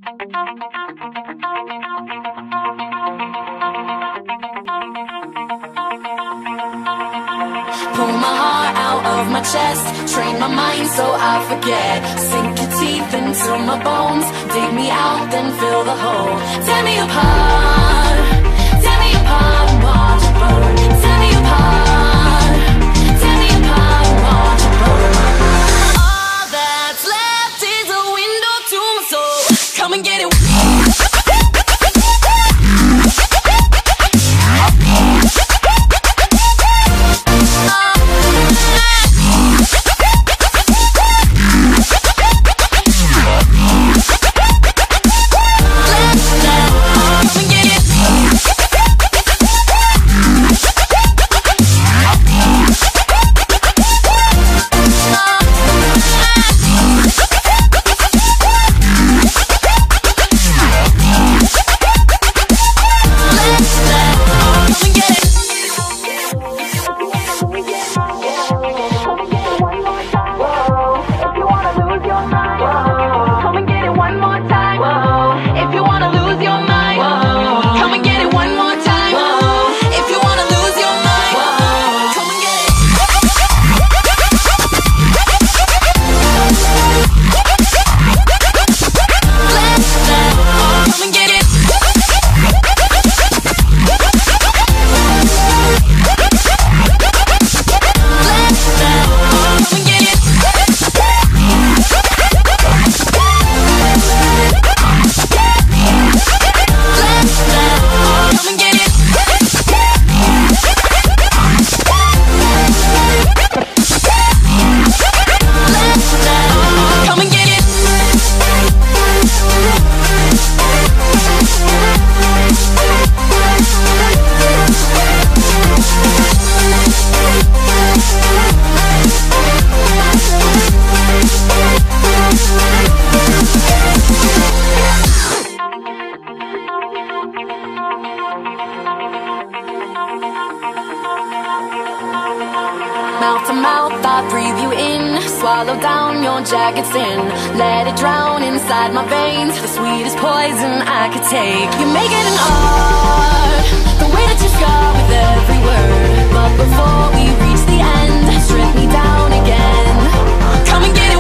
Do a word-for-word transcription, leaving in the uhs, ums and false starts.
Pull my heart out of my chest, train my mind so I forget. Sink your teeth into my bones, dig me out, then fill the hole. Tear me apart, tear me apart and watch it burn. Tear me apart, tear me apart and watch it burn. All that's left is a window to my soul. Come and get it. Mouth to mouth, I breathe you in. Swallow down your jagged sin. Let it drown inside my veins. The sweetest poison I could take. You make it an art, the way that you scar with every word. But before we reach the end, strip me down again. Come and get it.